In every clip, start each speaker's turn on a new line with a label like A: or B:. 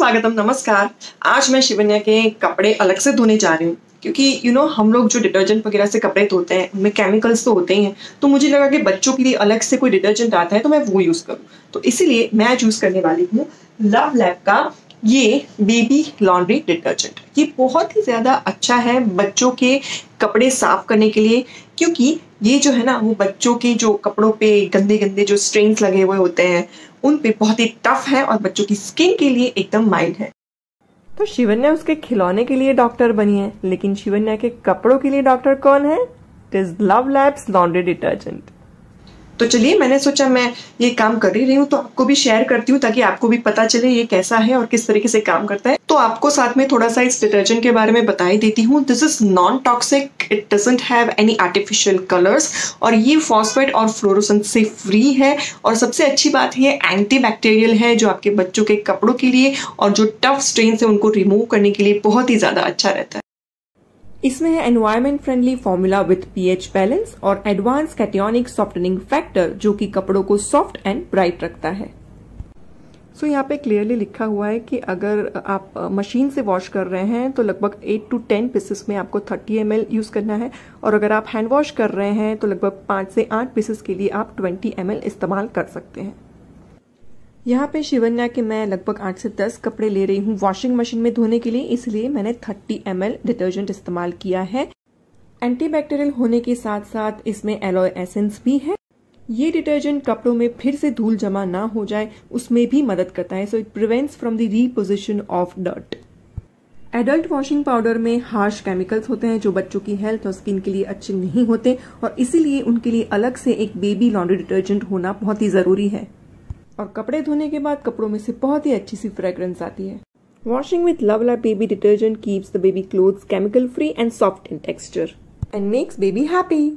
A: स्वागतम, नमस्कार। आज मैं शिवन्या के कपड़े अलग से धोने जा रही हूँ क्योंकि हम लोग जो डिटर्जेंट वगैरह से कपड़े धोते हैं उनमें केमिकल्स तो होते ही हैं। तो मुझे लगा कि बच्चों के लिए अलग से कोई डिटर्जेंट आता है तो मैं वो यूज़ करूँ। तो इसीलिए मैं यूज़ करने वाली हूँ लव लैब का ये बेबी लॉन्ड्री डिटर्जेंट। ये बहुत ही ज़्यादा अच्छा है बच्चों के कपड़े साफ करने के लिए, क्योंकि ये जो है ना वो बच्चों के जो कपड़ों पे गंदे गंदे जो स्ट्रेन्स लगे हुए होते हैं उन पे बहुत ही टफ है और बच्चों की स्किन के लिए एकदम माइल्ड है। तो शिवन्या उसके खिलौने के लिए डॉक्टर बनी है, लेकिन शिवन्या के कपड़ों के लिए डॉक्टर कौन है? It is Love Labs laundry detergent. तो चलिए, मैंने सोचा मैं ये काम कर ही रही हूँ तो आपको भी शेयर करती हूँ ताकि आपको भी पता चले ये कैसा है और किस तरीके से काम करता है। तो आपको साथ में थोड़ा सा इस डिटर्जेंट के बारे में बता ही देती हूँ। This is non toxic, it doesn't have any artificial colours और ये फॉस्फेट और फ्लोरोसेंस से फ्री है। और सबसे अच्छी बात ये एंटी बैक्टीरियल है जो आपके बच्चों के कपड़ों के लिए और जो टफ स्ट्रेन्स है उनको रिमूव करने के लिए बहुत ही ज्यादा अच्छा रहता है। इसमें है environment friendly formula with pH balance और एडवांस कैटियोनिक सॉफ्टनिंग फैक्टर जो कि कपड़ों को सॉफ्ट एंड ब्राइट रखता है। सो यहाँ पे क्लियरली लिखा हुआ है कि अगर आप मशीन से वॉश कर रहे हैं तो लगभग 8 to 10 पीसेस में आपको 30 ml यूज करना है, और अगर आप हैंड वॉश कर रहे हैं तो लगभग 5 से 8 पीसेस के लिए आप 20 ml इस्तेमाल कर सकते हैं। यहाँ पे शिवन्या के मैं लगभग 8 से 10 कपड़े ले रही हूँ वॉशिंग मशीन में धोने के लिए, इसलिए मैंने 30 ml डिटर्जेंट इस्तेमाल किया है। एंटीबैक्टीरियल होने के साथ साथ इसमें एलोए एसेंस भी है। ये डिटर्जेंट कपड़ों में फिर से धूल जमा ना हो जाए उसमें भी मदद करता है, so it prevents from the reposition of dirt. Adult washing powder में हार्श केमिकल्स होते हैं जो बच्चों की हेल्थ और स्किन के लिए अच्छे नहीं होते, और इसीलिए उनके लिए अलग से एक बेबी लॉन्ड्री डिटर्जेंट होना बहुत ही जरूरी है। और कपड़े धोने के बाद कपड़ों में से बहुत ही अच्छी सी फ्रेग्रेंस आती है। Washing with Love Lab baby detergent keeps the baby clothes chemical free and soft in texture and makes baby happy.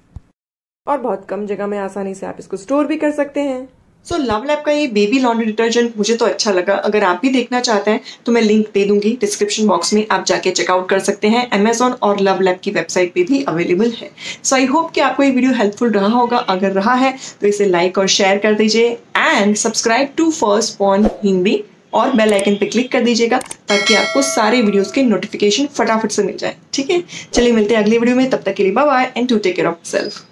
A: और बहुत कम जगह में आसानी से आप इसको स्टोर भी कर सकते हैं। सो लव लैब का ये बेबी लॉन्ड्री डिटर्जेंट मुझे तो अच्छा लगा। अगर आप भी देखना चाहते हैं तो मैं लिंक दे दूंगी डिस्क्रिप्शन बॉक्स में, आप जाके चेकआउट कर सकते हैं। अमेजॉन और लव लैब की वेबसाइट पे भी अवेलेबल है। सो आई होप कि आपको ये वीडियो हेल्पफुल रहा होगा। अगर रहा है तो इसे लाइक और शेयर कर दीजिए and subscribe to Firstborn Hindi और बेल आइकन पे क्लिक कर दीजिएगा ताकि आपको सारे वीडियोस के नोटिफिकेशन फटाफट से मिल जाए। ठीक है, चलिए मिलते हैं अगली वीडियो में। तब तक के लिए bye bye and to take care of yourself.